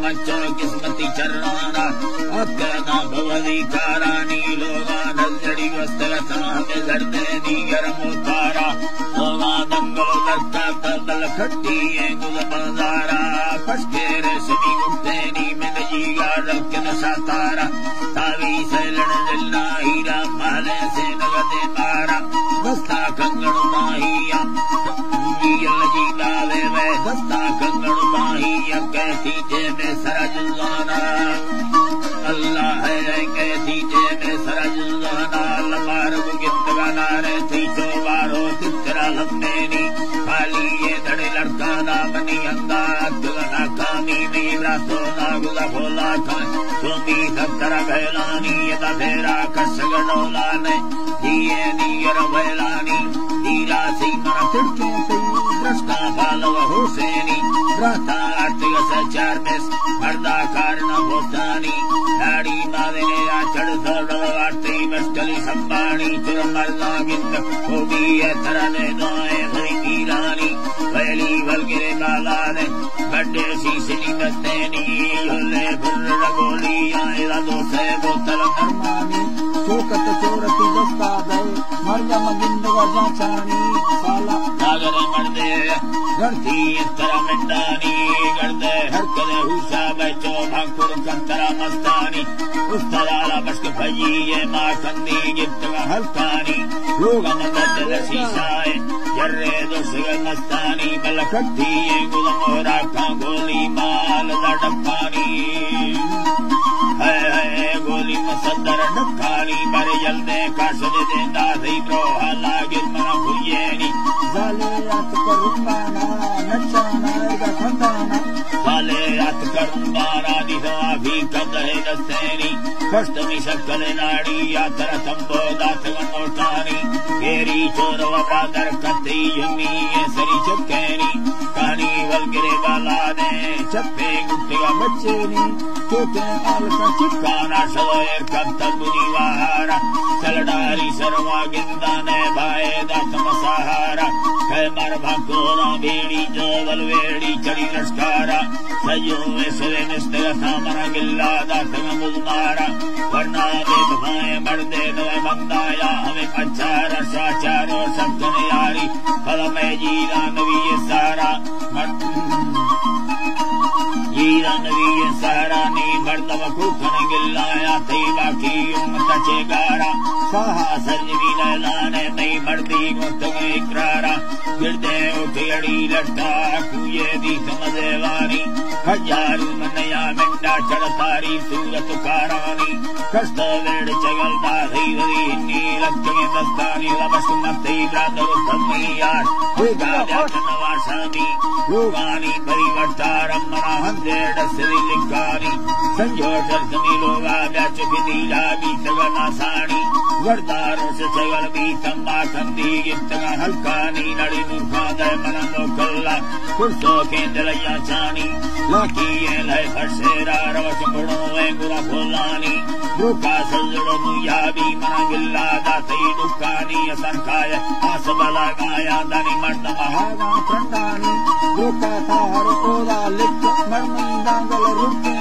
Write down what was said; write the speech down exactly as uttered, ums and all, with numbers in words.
मचो किस्मती चरणारा अक्कना भवधिकारानी लोगा नजड़ी वस्तगता में धरते नी गरम उतारा लोगा दंगल दरका दल खट्टी गुल बंजारा पशकेरे सनी उठते नी में जीगा रखन सातारा तावी सैलन जल्ला हीरा माले से नगदे मारा दस्ता कंगण माहिया यल जीला वे वे दस्ता कंगण माहिया कैसी जे में सरजुलाना अल्लाह है कैसी जे में सरजुलाना लमार गुगित गाना रे थी चोबारो तितरा लम्बेनी खाली ये धड़े लड़का ना बनी अंदा अगला कामी में रातो ना गुला भोला था तुमी सत्तरा भैलानी यदा फेरा कसगडोला ने दिए नियर भैलानी दीरा सी मरा तिड़के ती दृष्टा बालव हुसैनी रहता आर्थिक सचार में मर्दा कारण भोतानी दाड़ी मादने आचड़ सोड़ो आर्थिक मस्टली संबाणी चुर मर्दा गिंद होगी है तरने दोए भरी मीरानी वैली वलगिरे बाला ने गड्ढे सी सिनी दस्तेनी योले बुर्र गोली आयला दोसे बोतल नरमानी चोकत चोरती दस्ता दे मर्दा मगिंदगा जाचानी साला नागरे मर्दे गढ़ती तरा मंडानी गढ़दे हरकदे हुसा बैचो भाकुर कंतरा मस्तानी उस तराला बश्क भजी ये माँ कंदी गिफ्तगा हल्कानी लोगन दर्द शीशाए जर्रे दुसग मस्तानी बल खट्टी ये गुलमोरा का गोली माल दड़पानी है है गोली मसदर डकानी बर जल्दे काश दे देंदा थी प्रोहा लागिर मना भुयेनी जाले रात करुंबाना नचाना एगा खंदाना जाले रात करुंबाना दिसा भी कदहे दसेनी कष्टमी शक्ल नाड़ी यात्रा संबो दात गनोटानी गेरी चोर वब्रादर कती यमी सरी चक्केनी कानी वलगिरे बाला ने चप्पे गुट्टिया बच्चेनी चोटे आल का चिक्काना सलोयर कत्तर बुनी वाहारा चलडारी सरवा गिंदा ने भाए दात मसाहारा है मर भाकोरा बेड़ी जोवल वेड़ी चढ़ी लश्कारा सयो में सवे निस्तर सामना गिल्ला दात मुजमारा वरना दे भाए मर्दे नवे बंदाया हमें पचारा साचारो सबने यारी फल में जीरा नवी ये सारा जीरा नवी ये सारा नी मर्दव कुखन गिल्लाया थी बाकी उम्मत चेगारा साहा सर्जवी लैलाने नई मर्दी गुस्तग इकरारा गिरदे उठी अड़ी लट्टा कुये दी समझेवानी हजारू मनया मिंडा चढ़तारी सूरत कारानी कष्ट वेड़ चगल दाधी वरी नीलक के दस्तानी लबस मते ब्रादर समियार होगा जान वासानी लोगानी परिवर्तारम मना हंजेड श्री लिखानी संजोटर समी लोगा ब्याच बिदीला भी तगना सानी वर्दारों से चगल भी तम्बा कंदी गिफ्तगा हल्कानी नड़ी मुखा दे मना मोकल्ला कुर्सो केंद्रया चानी लाकी ये लय फसेरा रवच बड़ो वे गुरा भोलानी रुका सजड़ो मुया भी मना गिल्ला दाती दुकानी असंखाय आसबला गाया दानी मर्द महागा प्रंडानी रुका थार ओला लिख मर्मंदांगल रुके